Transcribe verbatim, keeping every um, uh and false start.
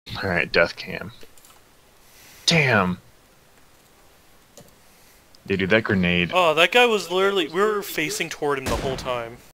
Alright, death cam. Damn! Yeah, dude, that grenade. Oh, that guy was literally... We were facing toward him the whole time.